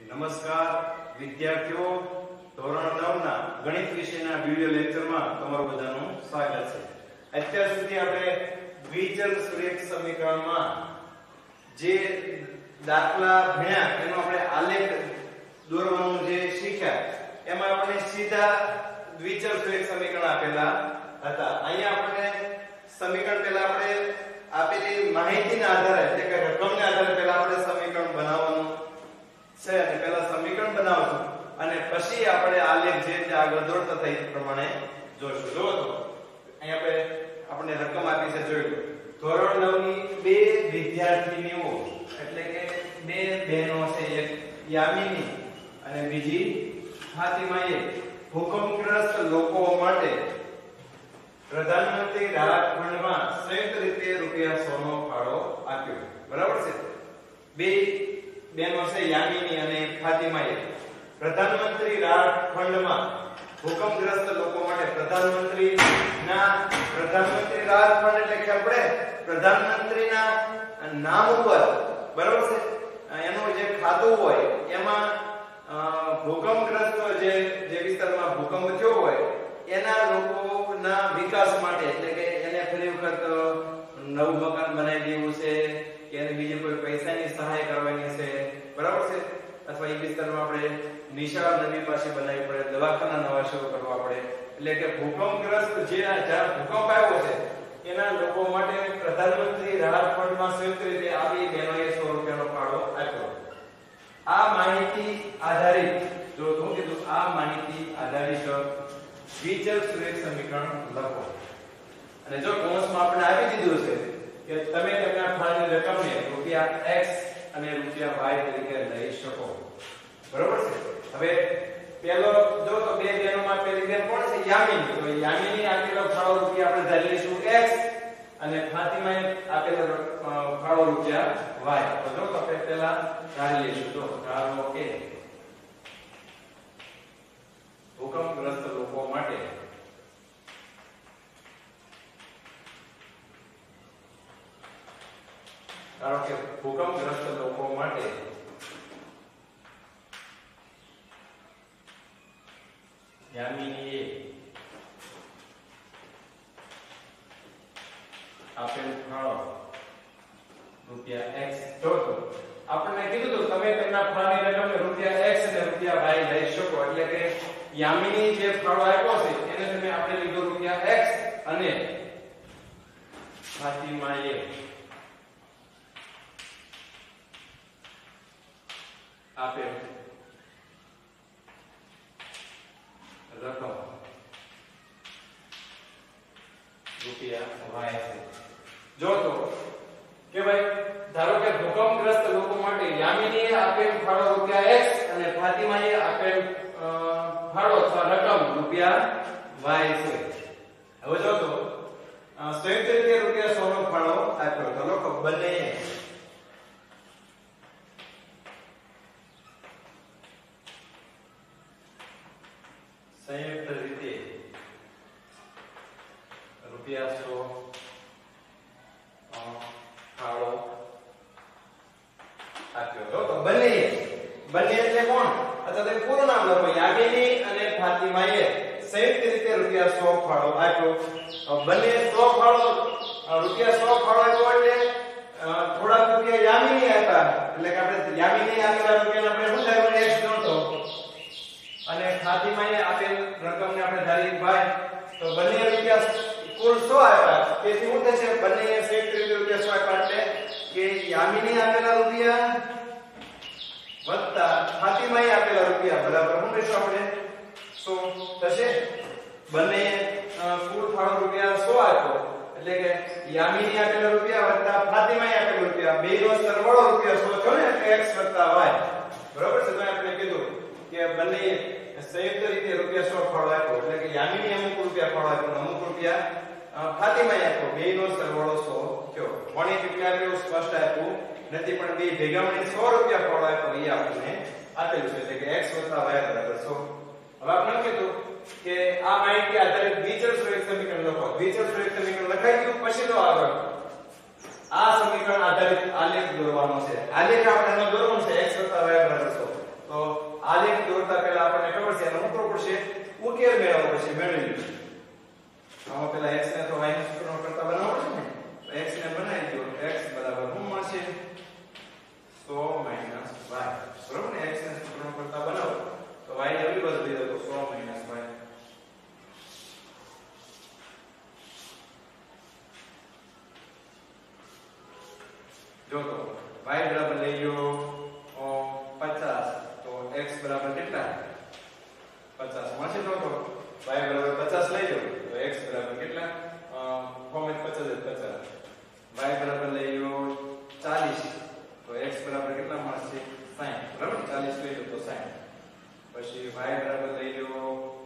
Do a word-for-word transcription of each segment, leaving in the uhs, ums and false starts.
નમસ્કાર વિદ્યાર્થીઓ, ધોરણ નવ ના ગણિત વિષયના વિડિયો લેક્ચરમાં તમારું બધાનું સ્વાગત છે. અત્યાર સુધી આપણે દ્વિચલ સુરેખ સમીકરણમાં જે દાખલા ભણ્યા એનો આપણે આલેખ દોરવાનું જે શીખ્યા એમાં આપણે સીધા દ્વિચલ સુરેખ સમીકરણ આપેલા હતા. અહીંયા આપણે સમીકરણ પહેલા આપણે આપેલી માહિતીના આધારે એટલે કે રકમના આધારે પહેલા આપણે સમીકરણ બનાવવાનું છે અને પહેલા સમીકરણ બનાવશું અને પછી આપણે આલેખ જે રીતે આગળ દોડતા થાય એ પ્રમાણે જોઈશું. જો તો અહીંયા આપણે આપણે રકમ આપી છે, જોઈ લો. ધોરણ નવ ની બે વિદ્યાર્થીનીઓ એટલે કે બે બહેનો છે, એક યામિની અને બીજી ફાતિમાએ ભૂકંપગ્રસ્ત લોકો માટે પ્રધાનમંત્રી રાહત ફંડમાં સંયુક્ત રીતે રૂપિયા સો નો ફાળો આપ્યો. બરાબર છે. બે બેનો છે યામિની અને ફાતિમાએ પ્રધાનમંત્રી રાહત ફંડમાં ભૂકંપગ્રસ્ત લોકો માટે પ્રધાનમંત્રી ના પ્રધાનમંત્રી રાહત ફંડ એટલે કે આપણે પ્રધાનમંત્રીના નામ ઉપર, બરાબર છે, એનું જે ખાતું હોય એમાં ભૂકંપગ્રસ્ત જે જે વિસ્તારમાં ભૂકંપ થયો હોય એના લોકોના વિકાસ માટે એટલે કે એને ફરી વખત નવું મકાન બનાવી દેવું છે કે એને બીજી કોઈ પૈસાની સહાય કરવાની છે, બરાબર છે, અથવા એ વિસ્તારમાં આપણે નિશાળ નવી પાસે બનાવવી પડે, દવાખાના નવા શરૂ કરવા પડે. એટલે કે ભૂકંપગ્રસ્ત જે જ્યાં ભૂકંપ આવ્યો છે એના લોકો માટે પ્રધાનમંત્રી રાહત ફંડમાં સંયુક્ત રીતે આવી બહેનોએ સો રૂપિયાનો ફાળો આપ્યો. આ માહિતી આધારિત જો હું કીધું આ માહિતી આધારિત દ્વિચલ સુરેખ સમીકરણ લખો. અને જો કૌંસમાં આપણે આપી દીધું છે કે તમે તેમના ફાળાની રકમને રૂપિયા x અને રૂપિયા y તરીકે લઈ શકો. બરોબર છે. હવે પહેલો જો તો બે બહેનોમાં પહેલી બહેન કોણ છે? યામિની. તો યામિની આપેલો ફાળો રૂપિયા આપણે ધારી લઈશું x અને ફાતિમાએ આપેલો ફાળો રૂપિયા y. તો જો તો આપણે પહેલા ધારી લઈશું. તો ધારો કે ભૂકંપગ્રસ્ત લોકો માટે ધારો કે ભૂકંપગ્રસ્ત લોકો માટે યામિનીએ આપેલ ફાળો રૂપિયા x. જો તો આપણને કીધું તો તમે તેમના ફાળાની રકમને રૂપિયા x અને રૂપિયા y લઈ શકો. એટલે કે યામિની જે ફાળો આપ્યો છે એને તમે આપણે લીધો રૂપિયા x અને ફાતિમાએ આપેલ રકમ રૂપિયા y છે. જો તો કે ભાઈ ધારો કે ભૂકંપગ્રસ્ત લોકો માટે યામિનીએ આપેલ ફાળો રૂપિયા x અને ફાતિમાએ આપેલ ફાળો અથવા રકમ રૂપિયા y છે. હવે જો તો સંયુક્ત રીતે રૂપિયા સો નો ફાળો આપ્યો. તો લોકો બંને સંયુક્ત રીતે રૂપિયા સો ફાળો આપ્યો. તો બંને બંને એટલે કોણ? અથવા તો પૂરું નામ લખો. યામિની અને ફાતિમાએ સંયુક્ત રીતે રૂપિયા સો ફાળો આપ્યો. બંને સો ફાળો રૂપિયા સો ફાળો આપ્યો એટલે થોડા રૂપિયા યામિની આપ્યા. એટલે કે આપણે યામિની આપેલા રૂપિયાને આપણે શું થાય? x ગણતો અને ફાતિમાએ આપેલ રકમને આપણે ધારી y. તો બંને રૂપિયા કુલ સો આપ્યા. તેથી શું થશે? બંને સંયુક્ત રીતે રૂપિયા સો આપ્યા એટલે કે યામિની આપેલા રૂપિયા વત્તા ફાતિમાએ આપેલા રૂપિયા બરાબર શું લેશું આપણે? સો થશે. બંને કુલ ફાળો રૂપિયા સો આપ્યો એટલે કે યામિની આપેલા રૂપિયા વત્તા ફાતિમાએ આપેલા રૂપિયા બેનો સરવાળો રૂપિયા સો થયો ને એટલે x વત્તા y. બરાબર છે. તો આપણે કીધું કે બંને સંયુક્ત રીતે રૂપિયા સો ફાળો આપ્યો એટલે કે યામિની અમુક રૂપિયા ફાળો આપ્યો, અમુક રૂપિયા ફાતિમાએ આપ્યો. બેનો સરવાળો સો થયો. પણ કેટલા આપ્યો સ્પષ્ટ આપ્યું નથી, પણ બે ભેગા મળીને સો રૂપિયા ફાળો આપ્યો એ આપણને આપેલું છે. એટલે કે x વત્તા y બરાબર સો. હવે આપણે કીધું કે આ માહિતી આધારિત દ્વિચલ સુરેખ સમીકરણ લખો. દ્વિચલ સુરેખ સમીકરણ લખાઈ ગયું પછી તો આગળ આ સમીકરણ આધારિત આલેખ દોરવાનો છે. આલેખ આપણે દોરવાનો છે x વત્તા y બરાબર સો. તો પડશે, ઉકેલ મેળવવો પડશે. મેળવી લો. આમાં પેલા x ને તો y ના સૂત્રનો કરતા બનાવવો છે ને, તો x ને બનાવી દો. x બરાબર શું મળશે? સો માઈનસ y. બરોબર ને? x ને સૂત્રનો કરતા બનાવો તો y ને એવી બાજુ લઈ દો તો સો માઈનસ y. જો તો y બરાબર લઈ લો પચાસ, તો x બરાબર કેટલા? પચાસ મળશે. તો તો y બરાબર પચાસ લઈ લો તો x બરાબર કેટલા? ફોર્મેટ પચાસ જ પચાસ. y બરાબર લઈ લો ચાલીસ, તો x બરાબર કેટલા મળશે? સાઠ. બરાબર? ચાલીસ લઈ લો તો સાઠ. પછી y બરાબર લઈ લો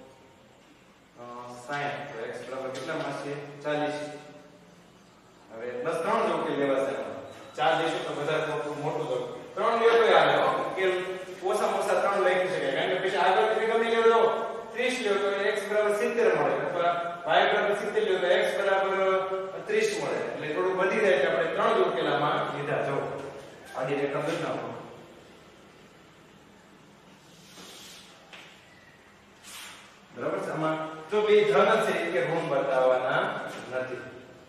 સાઠ, તો x બરાબર કેટલા મળશે? ચાલીસ. હવે બસ ત્રણ જ ઉકેલ લેવા છે. ચાર લેશો તો બધા મોટું થયું. ત્રણ લ્યો તો યાર ઉકેલ ઓછામાં ઓછા ત્રણ લઈ શકાય, કારણ કે પછી આગળ તમે ગમે લ્યો ત્રીસ લ્યો તો x બરાબર સિત્તેર મળે, અથવા y બરાબર સિત્તેર લ્યો તો x બરાબર ત્રીસ મળે. એટલે થોડું વધી જાય એટલે આપણે ત્રણ જ ઉકેલામાં લીધા. જો આડી રેખા બનાવો. બરાબર છે? આમાં જો બે ધન છે કે ઋણ બતાવવાના નથી.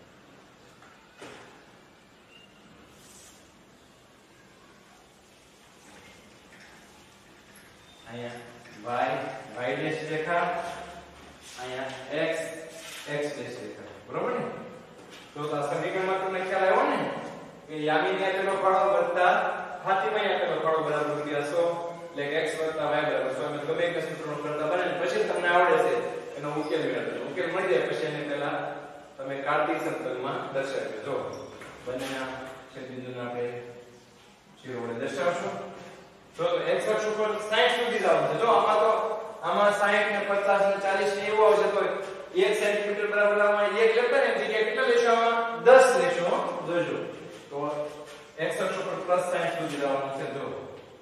અહીંયા y y ડેશ રેખા, અહીંયા x x ડેશ રેખા. બરોબર ને? તો આ સમીકરણમાં તમને ખ્યાલ આવ્યો ને કે યામીને આપેલો ફાળો વત્તા ફાતિમાએ આપેલો ફાળો બરાબર રૂપિયા સો, એટલે કે x વત્તા y બરાબર સો. એટલે ગમે એક સૂત્રનો કરતા બને પછી તમને આવડે છે એનો ઉકેલ મેળવવાનો. ઉકેલ મળી જાય પછી એને પહેલા તમે કાર્તિક સંકલનમાં દર્શાવજો. જો બંનેના છેદબિંદુને આપણે શિરો વડે દર્શાવશું. તો x અક્ષ ઉપર સાઠ સુધી જવાનું છે. જો આમાં તો આમાં સાઠ ને પચાસ ને ચાલીસ ને એવું આવશે, તો એક સેન્ટીમીટર બરાબર આમાં એક લેતા ને જગ્યાએ કેટલા લેશો? આમાં દસ લેશો. જોજો તો x અક્ષ ઉપર પ્લસ સાઠ સુધી જવાનું છે. જો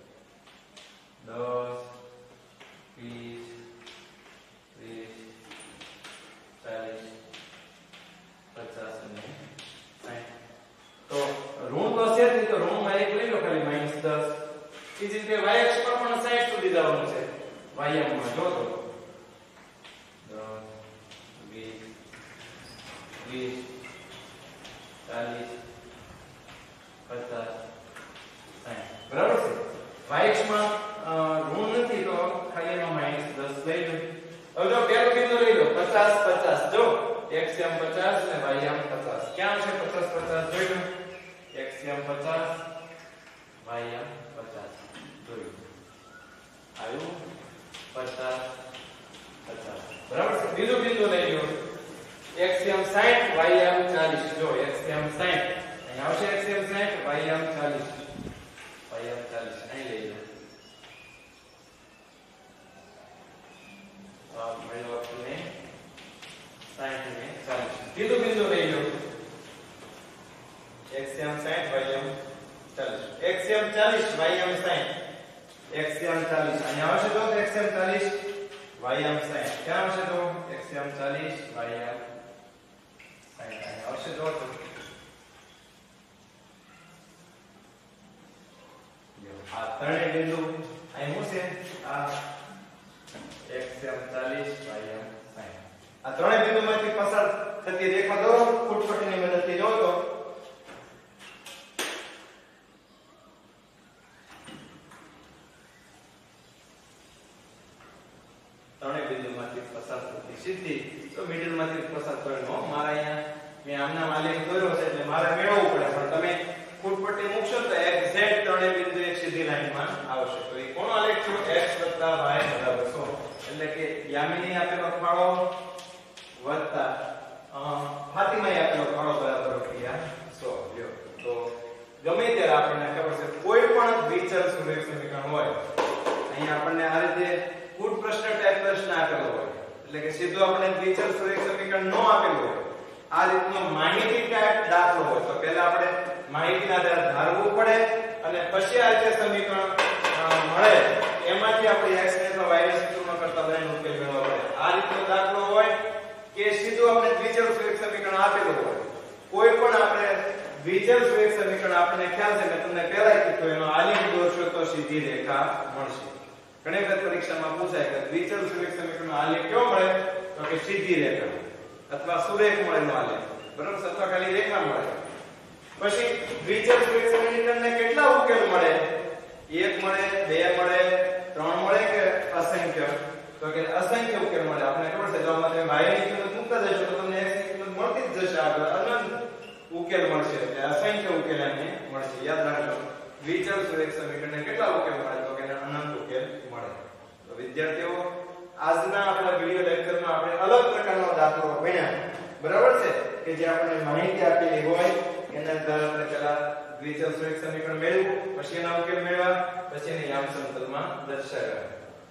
દસ, વીસ, ત્રીસ, ચાલીસ, પચાસ અને સાઠ. તો ઋણ તો છે જ, તો ઋણમાં એક લઈ લો ખાલી માઈનસ દસ. એ જ રીતે y અક્ષ પર પણ સાઠ સુધી જવાનું છે. y માં જો તો દસ, વીસ, ત્રીસ, ચાલીસ, પચાસ, સાઠ. બરાબર છે? y અક્ષ માં ઋણ નથી તો ખાલી એમાં માઈનસ દસ લઈ લો. હવે જો પેલું બિંદુ લઈ લો પચાસ પચાસ. જો x એમ પચાસ ને y એમ પચાસ. ક્યાં છે પચાસ પચાસ? જોઈ લો x એમ પચાસ, y એમ પચાસ. જોયું આવ્યું પચાસ પચાસ. બરાબર છે? બીજું બિંદુ લઈ લો x એમ સાઠ, y એમ ચાલીસ. જો x એમ સાઠ અહીં આવશે, x એમ સાઠ, y એમ ચાલીસ, y એમ ચાલીસ અહીં લઈ લો. આ મળ્યો આપણને સાઠ ને ચાલીસ. બીજું બિંદુ લઈ લો x એમ સાઠ, y એમ ચાલીસ. x એમ ચાલીસ, y એમ સાઠ, x એમ ચાલીસ અહીં આવશે. તો x એમ ચાલીસ, y એમ સાઠ. ક્યાં આવશે? તો x એમ ચાલીસ, y એમ સાઠ અહીં આવશે. તો આ ત્રણેય બિંદુ અહીં શું છે? આ x એમ ચાલીસ, y એમ સાઠ. આ ત્રણેય બિંદુમાંથી પસાર થતી રેખા દોરો ફૂટપટ્ટીની મદદથી. જો તો ત્રણેય બિંદુમાંથી પસાર થતી સીધી તો મિડલ માંથી પસાર કરવાનો. મારા અહીંયા મેં આમના આલેખ દોર્યો છે એટલે મારે મેળવવું પડે, પણ તમે ફૂટપટ્ટી મૂકશો તો એક્ઝેક્ટ ત્રણેય બિંદુ એક સીધી લાઈનમાં આવશે. તો એ કોનો આલેખ છે? x y બરાબર સો. એટલે કે યામિની આપેલો ફાળો વત્તા ફાતિમાએ આપેલો ફાળો બરાબર રૂપિયા સો. લ્યો તો ગમે ત્યારે આપણને ખબર છે કોઈ પણ દ્વિચલ સુરેખ સમીકરણ હોય, અહીંયા આપણને આ રીતે કુટ પ્રશ્ન ટાઈપ પ્રશ્ન આપેલો હોય, એટલે કે સીધું આપણે દ્વિચલ સુરેખ સમીકરણ ન આપેલું હોય, આ રીતનો માહિતી ટાઈપ દાખલો હોય, તો પહેલા આપણે માહિતીના આધારે ધારવું પડે અને પછી આ રીતે સમીકરણ મળે એમાંથી આપણે x ને અથવા y ને સૂત્રનો કરતા બનાવીને ઉકેલ મેળવવો પડે. આ રીતનો દાખલો હોય કે સીધું આપણે દ્વિચલ સુરેખ સમીકરણ આપેલું હોય, કોઈ પણ આપણે દ્વિચલ સુરેખ સમીકરણ આપણને ખ્યાલ છે, મેં તમને પહેલા કીધું એનો આલેખ દોરશો તો સીધી રેખા મળશે. ઘણી વખત પરીક્ષામાં પૂછાય કે દ્વિચલ સુરેખ સમીકરણનો આલેખ કેવો મળે તો કે સીધી રેખા અથવા સુરેખ મળેનો આલેખ બરાબર અથવા ખાલી રેખા મળે પછી દ્વિચલ સુરેખ સમીકરણને કેટલા ઉકેલ મળે એક મળે બે મળે ત્રણ મળે કે અસંખ્ય તો કે અસંખ્ય ઉકેલ મળે આપણે ખબર છે જો આમાં તમે y ની કિંમત મૂકતા જશો તો તમને x ની કિંમત મળતી જ જશે આગળ અનંત ઉકેલ મળશે એટલે અસંખ્ય ઉકેલ આને મળશે યાદ રાખજો દ્વિચલ સુરેખ સમીકરણને કેટલા ઉકેલ મળે તો કે અનંત ઉકેલ મળે તો વિદ્યાર્થીઓ આજના આપણા વિડિયો લેક્ચરમાં આપણે અલગ પ્રકારનો દાખલો ભણ્યા બરાબર છે કે જે આપણે માહિતી આપેલી હોય એના દ્વારા આપણે પહેલા દ્વિચલ સુરેખ સમીકરણ મેળવ્યું પછી એના ઉકેલ મેળવ્યા પછી એને યામ સમતલમાં દર્શાવ્યા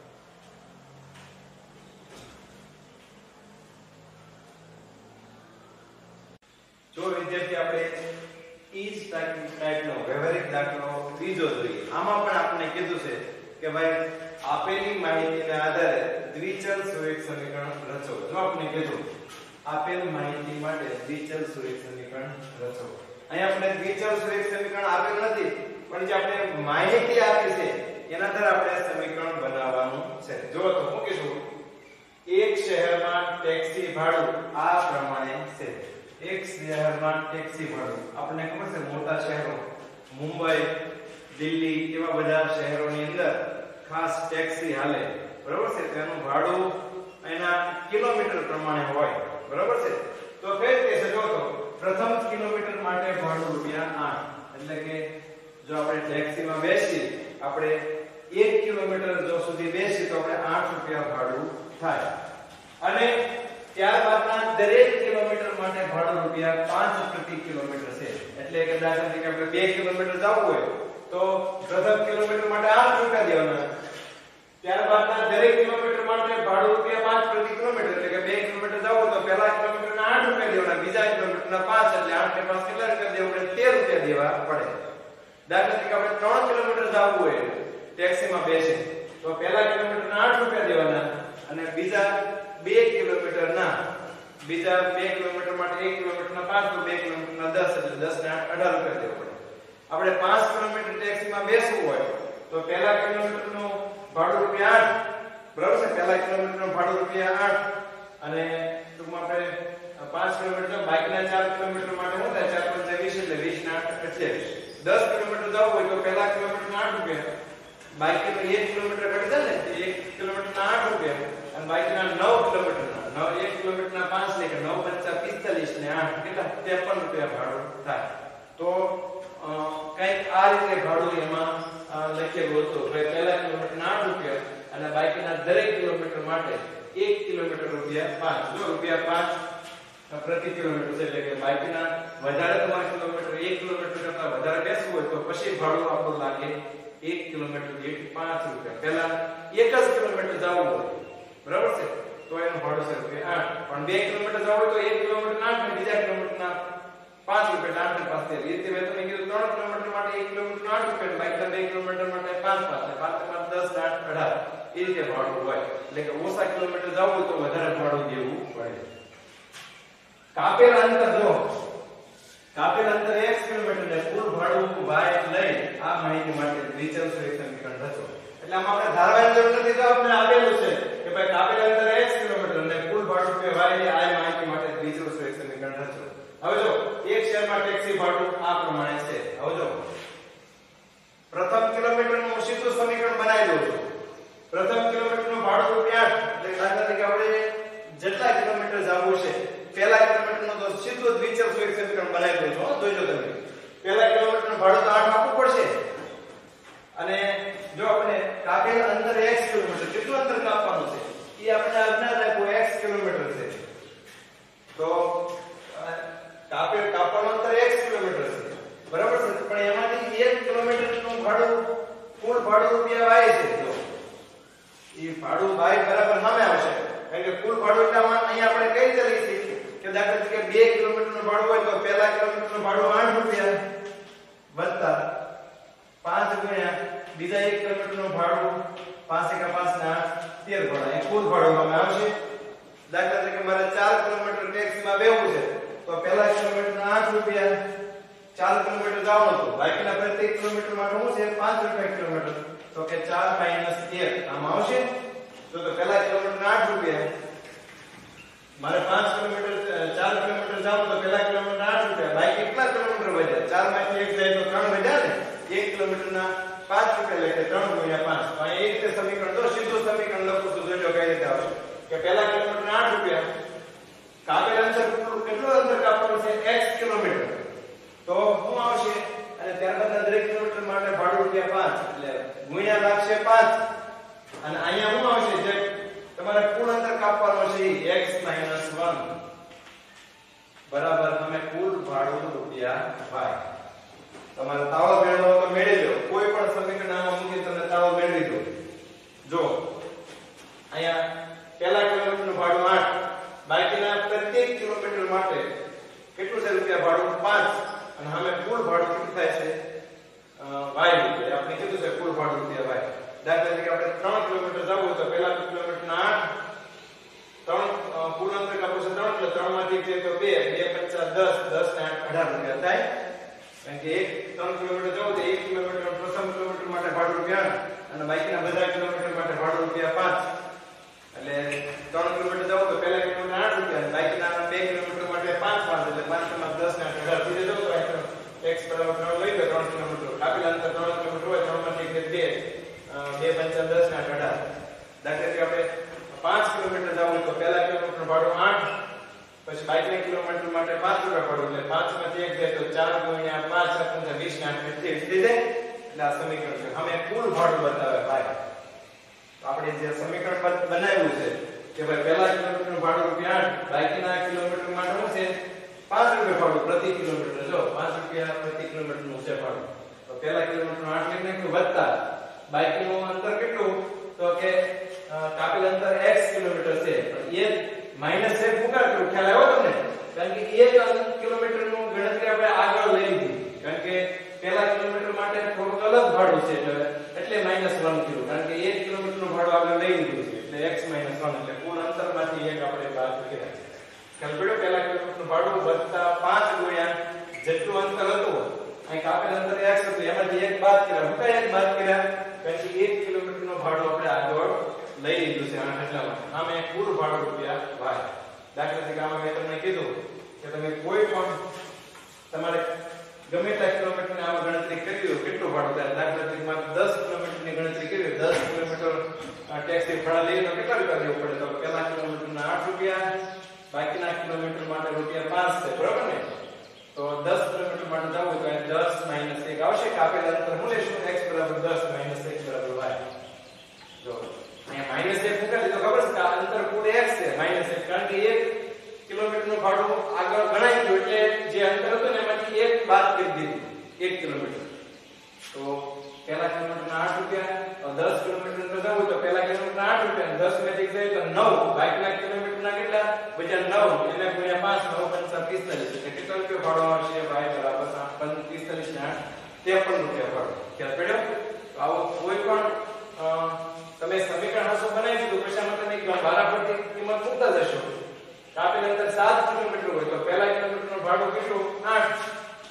જો વિદ્યાર્થી આપણે ઈ જ ટાઈપનો વ્યવહારિક દાખલો ત્રીજો જોઈએ આમાં પણ આપણે કીધું છે કે ભાઈ આપેલી માહિતીના આધારે દ્વિચલ સુરેખ સમીકરણ રચો જો આપણે કીધું આપેલ માહિતી માટે દ્વિચલ સુરેખ સમીકરણ રચો અહીં આપણે દ્વિચલ સુરેખ સમીકરણ આપેલ નથી પણ જે આપણે માહિતી આપી છે એના આધારે આપણે સમીકરણ બનાવવાનું છે જો તો મૂકીશું એક શહેરમાં ટેક્સી ભાડું આ પ્રમાણે છે એક શહેરમાં ટેક્સી ભાડું આપણને ખબર છે મોટા શહેરો મુંબઈ દિલ્હી એવા બધા શહેરોની અંદર ખાસ ટેક્સી હાલે બરાબર છે તેનું ભાડું એના કિલોમીટર પ્રમાણે હોય બરાબર છે તો કઈ રીતે છે જો તો પ્રથમ કિલોમીટર માટે ભાડું રૂપિયા આઠ એટલે કે જો આપણે ટેક્સીમાં બેસી આપણે એક કિલોમીટર જો સુધી બેસી તો આપણે આઠ રૂપિયા ભાડું થાય અને ત્યારબાદના દરેક કિલોમીટર માટે ભાડું રૂપિયા પાંચ પ્રતિ કિલોમીટર છે એટલે કે દાખલા તરીકે આપણે બે કિલોમીટર જવું હોય તો પ્રથમ કિલોમીટર માટે આઠ રૂપિયા દેવાના ત્યારબાદના દરેક કિલોમીટર માટે ભાડું રૂપિયા પાંચ પ્રતિ કિલોમીટર એટલે કે બે કિલોમીટર જવું તો પહેલા કિલોમીટરના આઠ રૂપિયા દેવાના બીજા કિલોમીટરના પાંચ એટલે આઠ ને પાંચ કેટલા રૂપિયા દેવા પડે તેર રૂપિયા દેવા પડે દાખલા તરીકે આપણે ત્રણ કિલોમીટર જવું હોય ટેક્સીમાં બેસે તો પહેલા કિલોમીટરના આઠ રૂપિયા દેવાના અને બીજા બે કિલોમીટરના બીજા બે કિલોમીટર માટે એક કિલોમીટરના પાંચ તો બે કિલોમીટરના દસ એટલે દસ ને આઠ અઢાર રૂપિયા દેવા પડે આપણે પાંચ કિલોમીટર ટેક્સીમાં બેસવું હોય તો પહેલા કિલોમીટરનું ભાડું રૂપિયા આઠ બરાબર છે પહેલા કિલોમીટરનું ભાડું રૂપિયા આઠ અને ટૂંકમાં આપણે પાંચ કિલોમીટર બાકીના ચાર કિલોમીટર માટે શું થાય ચાર પંચા વીસ એટલે વીસ ને આઠ અઠ્યાવીસ દસ કિલોમીટર જવું હોય તો પહેલા કિલોમીટરના આઠ રૂપિયા બાકીનું એક કિલોમીટર ઘટે ને એક કિલોમીટરના આઠ રૂપિયા અને બાકીના નવ કિલોમીટરના નવ એક કિલોમીટરના પાંચ લે કે નવ પંચા પિસ્તાલીસ ને આઠ કેટલા ત્રેપન રૂપિયા ભાડું થાય તો કઈક આ રીતે ભાડું એમાં લખેલું હતું કે પહેલા કિલોમીટરના આઠ રૂપિયા અને બાકીના દરેક કિલોમીટર માટે એક કિલોમીટર રૂપિયા પાંચ જો રૂપિયા પાંચ પ્રતિ કિલોમીટર છે એટલે કે બાકીના વધારે તમારે કિલોમીટર એક કિલોમીટર કરતા વધારે બેસવું હોય તો પછી ભાડું આપણું લાગે એક કિલોમીટર દીઠ પાંચ રૂપિયા પહેલા એક જ કિલોમીટર જવું હોય બરાબર છે તો એનું ભાડું છે રૂપિયા આઠ પણ બે કિલોમીટર જવું હોય તો એક કિલોમીટર આઠ ને બીજા કિલોમીટરના પાંચ રૂપિયા આઠ ને પાંચ તે રીતે મેં તમને કીધું ત્રણ કિલોમીટર માટે એક કિલોમીટર આઠ રૂપિયા બાકીના બે કિલોમીટર માટે પાંચ પાંચ ને પાંચ પાંચ દસ આઠ અઢાર એ રીતે ભાડું હોય એટલે કે ઓછા કિલોમીટર જવું હોય તો વધારે ભાડું દેવું પડે કાપેલ અંતર જો કાપેલ અંતર x કિલોમીટર ને કુલ ભાડું y લઈ આ માહિતી માટે દ્વિચલ સુરેખ સમીકરણ રચો એટલે આમાં આપણે ધારવાની જરૂર નથી તો આપણે આપેલું છે કે ભાઈ કાપેલ અંતર x કિલોમીટર ને કુલ ભાડું કે y ની આ માહિતી માટે દ્વિચલ સુરેખ સમીકરણ રચો હવે જો એક શહેરમાં ટેક્સી ભાડું આ પ્રમાણે છે હવે જો પ્રથમ કિલોમીટરનું સીધું સમીકરણ બનાવી દઉં છું પ્રથમ કિલોમીટરનું ભાડું રૂપિયા આઠ એટલે દાખલા તરીકે આપણે જેટલા કિલોમીટર જવું છે પહેલા કિલોમીટરનું તો સીધું દ્વિચલ સુરેખ સમીકરણ બનાવી દઉં છું જોજો તમે પહેલા કિલોમીટરનું ભાડું તો આઠ આપવું પડશે અને જો આપણે કાપેલ અંતર x કિલોમીટર કેટલું અંતર કાપવાનું છે એ આપણે અજ્ઞાત રાખ્યું x કિલોમીટર છે તો કાપેલ કાપવાનું અંતર x કિલોમીટર છે બરાબર છે પણ એમાંથી એક કિલોમીટરનું ભાડું કુલ ભાડું રૂપિયા y છે જો એ ભાડું y બરાબર સામે આવશે કારણ કે કુલ ભાડું એટલે અહીંયા આપણે કઈ રીતે લખીએ કે દાખલા તરીકે બે કિલોમીટરનું ભાડું હોય તો પહેલા કિલોમીટરનું ભાડું આઠ રૂપિયા વત્તા પાંચ ગુણ્યા બીજા એક કિલોમીટરનું ભાડું પાંચ એકા પાંચ ને આઠ તેર ભાડા એ કુલ ભાડું સામે આવશે દાખલા તરીકે મારે ચાર કિલોમીટર ટેક્સીમાં બેવું છે તો પહેલા કિલોમીટરના આઠ રૂપિયા ચાર કિલોમીટર જવાનું હતું બાકીના પ્રત્યેક કિલોમીટર માટે શું છે પાંચ રૂપિયા કિલોમીટર તો કે ચાર માઈનસ એક આમ આવશે તો તો પેલા કિલોમીટર ના આઠ રૂપિયા મારે પાંચ કિલોમીટર ચાર કિલોમીટર જાવ તો પેલા કિલોમીટર આઠ રૂપિયા બાકી કેટલા કિલોમીટર વધ્યા ચાર માંથી એક જાય તો ત્રણ વધ્યા ને એક કિલોમીટર ના પાંચ રૂપિયા એટલે ત્રણ ગુણ્યા પાંચ તો અહીં એક રીતે સમીકરણ તો સીધું સમીકરણ લખું તો જોજો કઈ રીતે આવશે કે પેલા કિલોમીટર ના આઠ રૂપિયા કાપેલ અંતર કેટલું અંતર કાપવાનું છે x કિલોમીટર તો શું આવશે અને ત્યારબાદ દરેક કિલોમીટર માટે ભાડું રૂપિયા પાંચ એટલે ગુણ્યા લાગશે પાંચ અને અહીંયા શું આવશે જે તમારે કુલ અંતર કાપવાનું છે x - એક બરાબર તમે કુલ ભાડું રૂપિયા y તમારે તાવો મેળવવો તો મેળવી લો કોઈ પણ સમીકરણ આમાં મૂકી તમે તાવો મેળવી દો જો અહીંયા પહેલા કિલોમીટરનું ભાડું આઠ બાકીના પ્રત્યેક કિલોમીટર માટે કેટલું છે રૂપિયા ભાડું પાંચ અને સામે કુલ ભાડું કેટલું થાય છે y રૂપિયા આપણે કીધું છે કુલ ભાડું રૂપિયા y દાખલા તરીકે આપણે ત્રણ કિલોમીટર જવું તો પહેલા કિલોમીટરના આઠ ત્રણ કુલ અંતર કાપવું છે ત્રણ એટલે ત્રણ માંથી એક તો બે બે પંચા દસ દસ ને આઠ અઢાર રૂપિયા થાય કારણ કે એક ત્રણ કિલોમીટર જવું તો એક કિલોમીટર પ્રથમ કિલોમીટર માટે ભાડું રૂપિયા અને બાકીના બધા કિલોમીટર માટે ભાડું રૂપિયા પાંચ એટલે ત્રણ કિલોમીટર જવું તો પહેલા કિલોમીટર આઠ રૂપિયા અને બાકીના બે કિલોમીટર માટે પાંચ પાંચ એટલે પાંચ માં દસ ને આઠ અઢાર સુધી જવું તો x બરાબર ત્રણ લઈ લો ત્રણ કિલોમીટર કાપેલા અંતર ત્રણ કિલોમીટર હોય ત્રણ માંથી એક બે બે પંચા દસ ને આઠ અઢાર દાખલા તરીકે આપણે પાંચ કિલોમીટર જવું તો પહેલા કિલોમીટર ભાડું આઠ પછી બાકીના કિલોમીટર માટે પાંચ રૂપિયા ભાડું એટલે પાંચ માંથી એક જાય તો ચાર ગુણ્યા પાંચ પંચા વીસ ને આઠ ત્રીસ થઈ જાય એટલે આ સમીકરણ છે અમે કુલ ભાડું બતાવે ભાઈ આપણે જે સમીકરણ બનાવ્યું છે કે ભાઈ પહેલા કિલોમીટરનું ભાડું રૂપિયા આઠ બાકીના કિલોમીટર માટે શું છે પાંચ રૂપિયા ભાડું પ્રતિ કિલોમીટર જો પાંચ રૂપિયા પ્રતિ કિલોમીટરનું છે ભાડું તો પહેલા કિલોમીટરનું આઠ લઈને કેટલું વધતા બાકીનું અંતર કેટલું તો કે કાપેલ અંતર x કિલોમીટર છે પણ એક માઈનસ એક મુકા કર્યું ખ્યાલ આવ્યો તમને કારણ કે એક કિલોમીટરનું ગણતરી આપણે આગળ લઈ લીધી કારણ કે પહેલા કિલોમીટર માટે થોડું અલગ ભાડું છે એટલે માઈનસ એક કર્યું કારણ કે એક કિલોમીટરનું ભાડું આપણે લઈ લીધું છે એટલે x માઈનસ એક એટલે કુલ અંતરમાંથી એક આપણે બાદ કર્યા ખ્યાલ પડ્યો પહેલા કિલોમીટરનું ભાડું વત્તા પાંચ ગુણ્યા જેટલું અંતર હતું અહીં કાપેલ અંતર x હતું એમાંથી એક બાદ કર્યા હું કઈ એક બાદ કર્યા કારણ કે એક કિલોમીટરનું ભાડું આપણે આગળ લઈ લીધું છે આઠ એટલામાં આમે કુલ ભાડું રૂપિયા y દાખલા તરીકે આમાં મેં તમને કીધું કે તમે કોઈ પણ તમારે ગમે તે કિલોમીટરની આમાં ગણતરી કરી હોય કેટલું ભાડું થાય દાખલા તરીકે મારે દસ કિલોમીટરની ગણતરી કરી હોય દસ કિલોમીટર ટેક્સી ભાડા લઈને તો કેટલા રૂપિયા દેવું પડે તો પહેલા કિલોમીટરના આઠ રૂપિયા બાકીના કિલોમીટર માટે રૂપિયા પાંચ છે બરાબર ને તો દસ કિલોમીટર માટે જવું તો દસ માઈનસ એક આવશે કાપેલ અંતર હું લેશું x બરાબર દસ માઈનસ એક બરાબર y જો અહીંયા માઈનસ એક મૂકી દીધો ખબર છે કે આ અંતર કુલ x છે માઈનસ એક કારણ કે એક કિલોમીટરનું ભાડું આગળ ગણાઈ ગયું એટલે જે અંતર હતું ને એમાંથી એક બાદ કરી દીધું એક કિલોમીટર તો પહેલા કિલોમીટરના આઠ રૂપિયા દસ કિલોમીટર તો જવું તો પહેલા કિલોમીટરના આઠ રૂપિયા દસ માંથી જાય તો નવ બાકીના કિલોમીટરના કેટલા બીજા નવ એટલે ગુણ્યા પાંચ નવ પંચા પિસ્તાલીસ એટલે કેટલા રૂપિયા ભાડું આવશે y બરાબર પિસ્તાલીસ ને આઠ ત્રેપન રૂપિયા ભાડું ખ્યાલ પડ્યો તો આવો કોઈ પણ તમે સમીકરણ હાસો બનાવી દીધું પછી આમાં તમે વારાફરતી કિંમત મૂકતા જશો કાપેલ અંતર સાત કિલોમીટર હોય તો પહેલા કિલોમીટરનું ભાડું કેટલું આઠ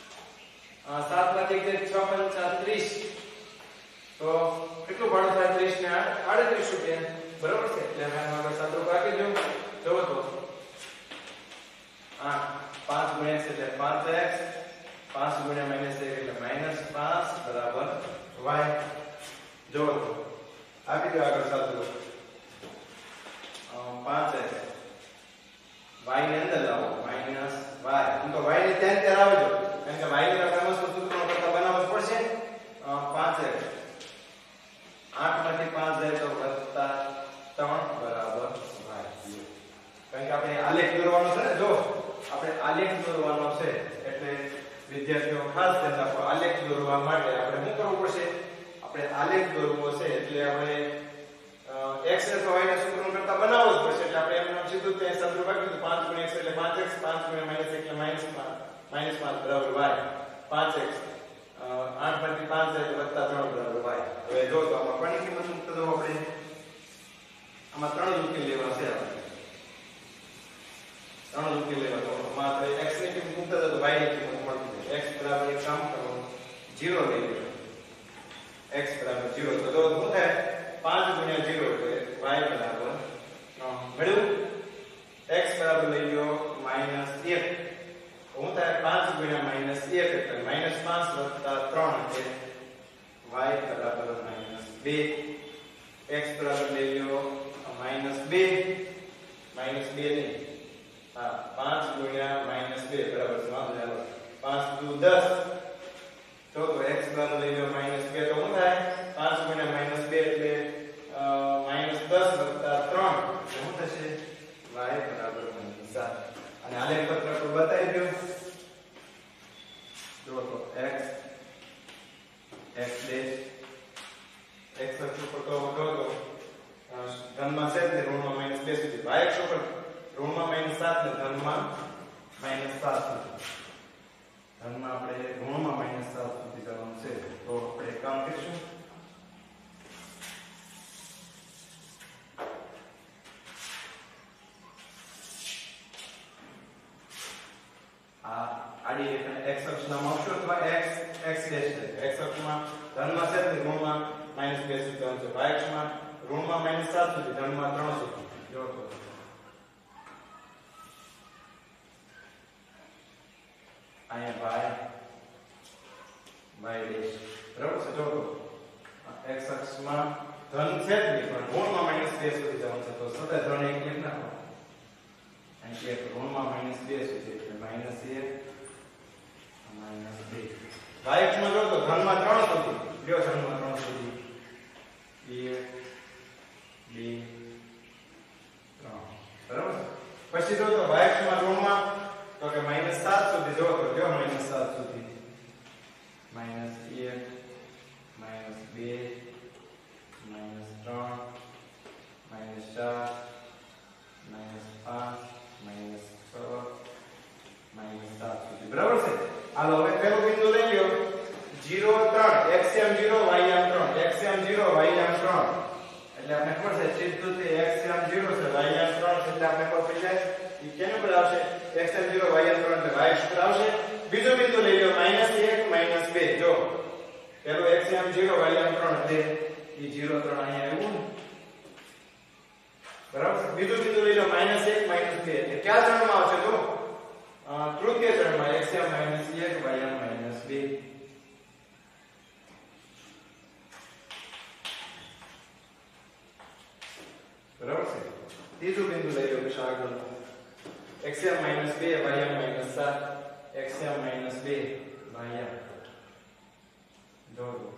સાત માંથી છ પંચા ત્રીસ તો કેટલું ભાડું થાય ત્રીસ ને આઠ આડત્રીસ રૂપિયા બરાબર છે એટલે હવે આગળ સાદું રાખી દઉં જોવો તો આઠ પાંચ ગુણ્યા એટલે પાંચ x પાંચ ગુણ્યા માઈનસ એક એટલે માઈનસ પાંચ બરાબર y જોવો તો આપી દો આગળ સાદું પાંચ x y ની અંદર લાવો માઈનસ y એમ તો y ને ત્યાં ત્યાં આવજો કારણ કે y ને આપણે સૂત્રનો કરતા બનાવવો પડશે પાંચ x આઠ માંથી પાંચ જાય તો વત્તા ત્રણ બરાબર y કારણ કે આપણે આલેખ દોરવાનો છે ને જો આપણે આલેખ દોરવાનો છે એટલે વિદ્યાર્થીઓ ખાસ ધ્યાન રાખો આલેખ દોરવા માટે આપણે શું કરવું પડશે આપણે આલેખ દોરવો છે એટલે આપણે x ને તો y ના સૂત્રનો કરતા બનાવવો જ પડશે એટલે આપણે એમનું સીધું ત્યાં સૂત્ર બાકી તો પાંચ ગુણ્યા x એટલે પાંચ x પાંચ ગુણ્યા માઈનસ એક એટલે માઈનસ પાંચ માઈનસ પાંચ બરાબર y પાંચ x આઠ માંથી પાંચ જાય તો વત્તા ત્રણ બરાબર y હવે જો તો આમાં કોની કિંમત મૂકતા દો આપણે આમાં ત્રણ ઉકેલ લેવા છે ત્રણ ઉકેલ લેવા તો માત્ર x ની કિંમત મૂકતા દો તો y ની કિંમત મળતી જાય x બરાબર એક કામ કરો ઝીરો લઈ લો x બરાબર ઝીરો તો જો બે x બરાબર લઈ લો માઈનસ બે માઈનસ બે નહીં હા પાંચ ગુણ્યા માઈનસ બે બરાબર છે વાંધો ચાલો પાંચ દુ દસ તો તો x બરાબર લઈ લો માઈનસ બે તો શું થાય પાંચ ગુણ્યા માઈનસ બે એટલે માઈનસ દસ વત્તા ત્રણ શું થશે y બરાબર માઈનસ સાત અને આલેખ પત્રક પર બતાવી દો જો તો x x ડેશ x અક્ષ ઉપર તો જો તો ધનમાં છે ને ઋણમાં માઈનસ બે સુધી y અક્ષ ઉપર ઋણમાં માઈનસ સાત ને ધનમાં માઈનસ સાત સુધી ધનમાં આપણે ઋણમાં માઈનસ સાત સુધી જવાનું છે તો આપણે કામ કરીશું આ આડી રેખા x અક્ષના માપશો અથવા x x ડેશ x અક્ષમાં ધનમાં છે ને ઋણમાં માઈનસ બે સુધી જવાનું છે y અક્ષમાં ઋણમાં માઈનસ સાત સુધી ધનમાં ત્રણ સુધી જો તો અહીંયા y y ડેશ બરાબર છે જો તો x અક્ષમાં ધન છે જ નહીં પણ ઋણમાં માઈનસ બે સુધી જવાનું છે તો સતત ધન એક કેમ નાખો અહીં એક ઋણમાં માઈનસ બે સુધી એટલે માઈનસ એક માઈનસ બે y અક્ષમાં જો તો ધનમાં ત્રણ સુધી લ્યો ધનમાં ત્રણ સુધી એક બે ત્રણ બરાબર પછી જો તો y અક્ષમાં ઋણમાં તો કે માઈનસ સાત સુધી જો તો લ્યો માઈનસ સાત સુધી માઈનસ એક માઈનસ બે માઈનસ ત્રણ માઈનસ ચાર માઈનસ પાંચ માઈનસ છ માઈનસ સાત સુધી બરાબર છે હાલો હવે પહેલો બિંદુ લઈ લ્યો ઝીરો ત્રણ xm ઝીરો ym ત્રણ xm ઝીરો ym ત્રણ એટલે આપણે ખબર છે સીધું તે xm ઝીરો છે ym ત્રણ છે એટલે આપણે ખબર પડી જાય ઈ કેનું પર આવશે xm ઝીરો ym ત્રણ એટલે y પર આવશે બીજો બિંદુ લઈ લ્યો -એક -બે જો પેલો xm ઝીરો ym ત્રણ એટલે ઈ ઝીરો ત્રણ અહીંયા આવ્યું બરાબર બીજો બિંદુ લઈ લો -એક -બે એટલે કયા ચરણમાં આવશે જો તૃતીય ચરણમાં xm -એક ym -બે બરાબર છે ત્રીજું બિંદુ લઈ લો પછી આગળ xm -બે ym -સાત xm -બે ym જોડો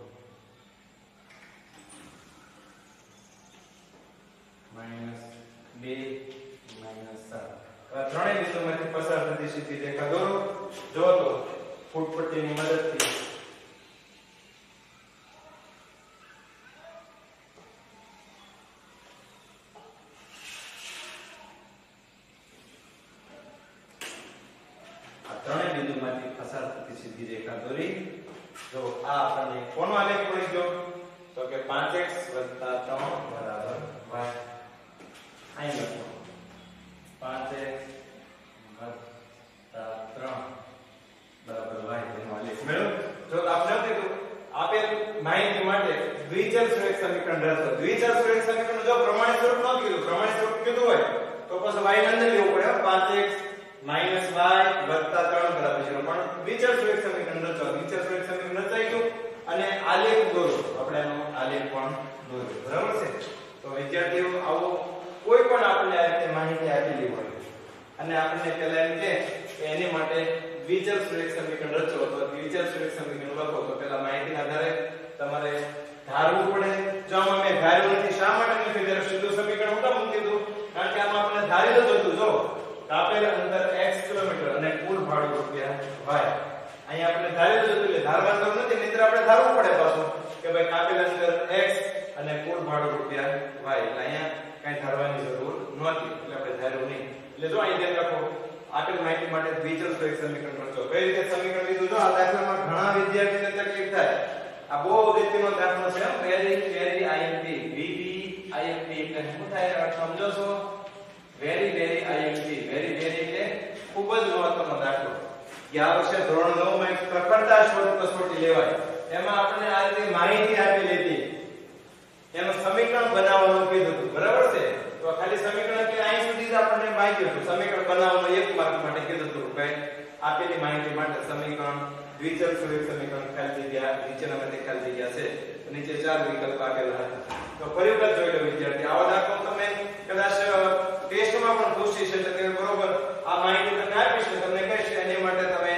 માઈનસ બે માઈનસ સાત આ ત્રણેય બિંદુમાંથી પસાર થતી સીધી રેખા દોરો જો તો ફૂટપટ્ટીની મદદથી આ ત્રણેય બિંદુમાંથી પસાર થતી સીધી રેખા દોરી જો આ આપણને કોનો આલેખ મળી ગયો તો કે પાંચ x ત્રણ બરાબર y અહીં લખો પાંચ x ત્રણ બરાબર y તેનો આલેખ મેળવો જો આપણે કીધું આપેલ માહિતી માટે દ્વિચલ સુરેખ સમીકરણ રચો દ્વિચલ સુરેખ સમીકરણ જો પ્રમાણિત સ્વરૂપ ન કીધું પ્રમાણિત સ્વરૂપ કીધું હોય તો પછી y ને અંદર લેવું પડે પાંચ x માઈનસ y વત્તા ત્રણ બરાબર zero પણ દ્વિચલ સુરેખ સમીકરણ રચો દ્વિચલ સુરેખ સમીકરણ રચાઈ ગયું અને આલેખ દોરો આપણે એનો આલેખ પણ દોરો બરાબર છે તો વિદ્યાર્થીઓ આવો કોઈ પણ આપણને આ રીતે માહિતી આપેલી હોય અને આપણને પહેલા એમ કે એની માટે દ્વિચલ સુરેખ સમીકરણ રચો તો દ્વિચલ સુરેખ સમીકરણ લખો તો પહેલા માહિતીના આધારે તમારે ધારવું પડે જો આમાં મેં ધાર્યું નથી શા માટે નથી ધાર્યું સીધું સમીકરણ હું કેમ મૂકી દીધું કારણ કે આમાં આપણે ધારેલું જ હતું જો આપેલ અંતર x કિલોમીટર અને કુલ ભાડું રૂપિયા y અહીં આપણે ધારેલું જ હતું એટલે ધારવાનું જરૂર નથી નહીંતર આપણે ધારવું પડે પાછું કે ભાઈ કાપેલ અંતર x અને કુલ ભાડું રૂપિયા y એટલે અહીંયા કઈ ધારવાની જરૂર નહોતી એટલે આપણે ધાર્યું નહીં એટલે જો અહીં ધ્યાન રાખો આપેલ માહિતી માટે દ્વિચલ સુરેખ સમીકરણ રચો કઈ રીતે સમીકરણ લીધું જો આ દાખલામાં ઘણા વિદ્યાર્થીઓને તકલીફ થાય આ બહુ અગત્યનો દાખલો છે very very IMP VV IMP એટલે શું થાય સમજો છો very very IMP very very એટલે ખૂબ જ મહત્વનો દાખલો ગયા વર્ષે ધોરણ નવ માં એક પ્રખરતા સ્વરૂપ કસોટી લેવાય એમાં આપણે આ રીતે માહિતી આપી લીધી એનું સમીકરણ બનાવવાનું કીધું હતું બરાબર છે તો ખાલી સમીકરણ એટલે અહીં સુધી જ આપણને માહિતી હતું સમીકરણ બનાવવાનું એક માર્ક માટે કીધું હતું કે આપેલી માહિતી માટે સમીકરણ દ્વિચલ સુરેખ સમીકરણ ખાલી જગ્યા નીચેનામાંથી ખાલી જગ્યા છે નીચે ચાર વિકલ્પ આપેલા હતા. તો ફરી વખત જોઈ લો વિદ્યાર્થી, આવો દાખલો તમે કદાચ ટેસ્ટમાં પણ પૂછી છે તો કે બરોબર આ માહિતી તમને આપી છે, તમને કહીશ એની માટે તમે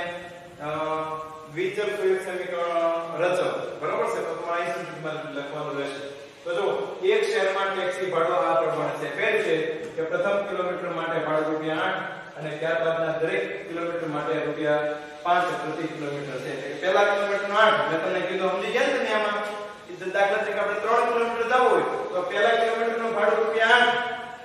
વિચલ પ્રયુક્ત સમીકરણ રચો. બરોબર છે? તો તમારે અહીં સુધીમાં લખવાનું રહેશે. તો જો એક શહેરમાં ટેક્સી ભાડું આ પ્રમાણે છે. ફેર છે કે પ્રથમ કિલોમીટર માટે ભાડું રૂપિયા આઠ અને ત્યારબાદના દરેક કિલોમીટર માટે રૂપિયા પાંચ પ્રતિ કિલોમીટર છે. એટલે પહેલા કિલોમીટરનો આઠ મેં તમને કીધું, સમજી ગયા ને? આમાં દાખલા તરીકે આપણે ત્રણ કિલોમીટર જવું હોય તો પહેલા કિલોમીટરનું ભાડું રૂપિયા આઠ,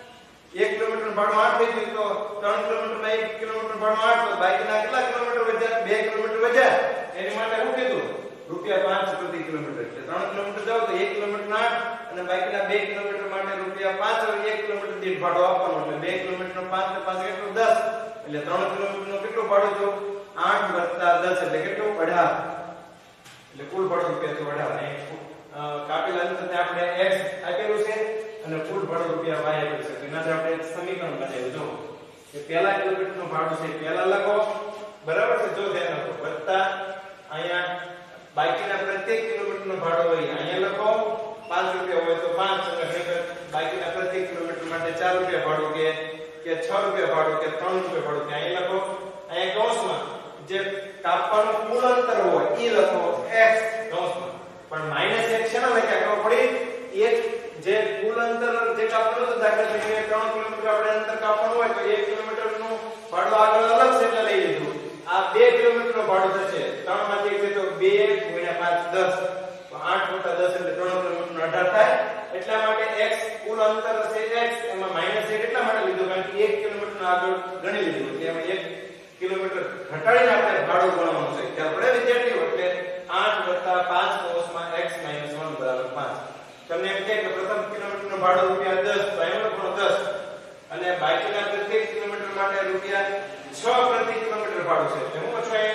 એક કિલોમીટરનું ભાડું આઠ થઈ ગયું, તો ત્રણ કિલોમીટરમાં એક કિલોમીટર ભાડું આઠ, તો બાકીના કેટલા કિલોમીટર વધ્યા? બે કિલોમીટર વધ્યા. એની માટે શું કીધું? રૂપિયા પાંચ પ્રતિ કિલોમીટર. એટલે ત્રણ કિલોમીટર જાવ તો એક કિલોમીટર આઠ અને બાકીના બે કિલોમીટર માટે રૂપિયા પાંચ, એક કિલોમીટર દીઠ ભાડું આપવાનું. એટલે બે કિલોમીટર પાંચ ને પાંચ કેટલું? દસ. એટલે ત્રણ કિલોમીટર નું કેટલું ભાડું જો? આઠ વત્તા દસ એટલે કેટલું? અઢાર. એટલે કુલ ભાડું રૂપિયા તો અઢાર. કાપેલા અંતરને આપણે x આપેલું છે અને કુલ ભાડું રૂપિયા y આપેલું છે. એનાથી આપણે એક સમીકરણ બનાવ્યું. જો કે પહેલા કિલોમીટરનું ભાડું છે પહેલા લખો, બરાબર છે? જો ધ્યાન રાખો, વત્તા અહીંયા બાકીના પ્રત્યેક કિલોમીટરનું ભાડું હોય અહીંયા લખો, પાંચ રૂપિયા હોય તો પાંચ, અને બાકીના પ્રત્યેક કિલોમીટર માટે ચાર રૂપિયા ભાડું કે કે છ રૂપિયા ભાડું કે ત્રણ રૂપિયા ભાડું કે અહીંયા લખો. અહીંયા કૌંસમાં જે કાપવાનું કુલ અંતર હોય એ લખો x કૌંસમાં, પણ માઈનસ x છે ને લખ્યા ખબર પડી? એક જે કુલ અંતર જે કાપવાનું હતું, દાખલા તરીકે ત્રણ કિલોમીટર આપણે અંતર કાપવાનું હોય તો એક કિલોમીટરનું ભાડું આગળ અલગ છે એટલે લઈ લીધું. આ બે કિલોમીટરનું ભાડું થશે, ત્રણ માંથી એક તો બે ગુણ્યા પાંચ દસ, તો આઠ વત્તા દસ એટલે ત્રણ કિલોમીટર અઢાર થાય. એટલા માટે x કુલ અંતર છે x, એમાં માઈનસ એક એટલા માટે લીધું કારણ કે એક કિલોમીટર આગળ ગણી લીધું, એટલે એમાં એક કિલોમીટર ઘટાડીને આપણે ભાડું ગણવાનું છે. ત્યાર પડે વિદ્યાર્થીઓ, એટલે આઠ વત્તા પાંચ કૌંસમાં x માઈનસ એક બરાબર પાંચ. તમને એમ કહે કે પ્રથમ કિલોમીટરનું ભાડું રૂપિયા દસ, તો એનો લખો દસ, અને બાકીના પ્રત્યેક કિલોમીટર માટે રૂપિયા છ પ્રતિ કિલોમીટર ભાડું છે. એટલે હું છે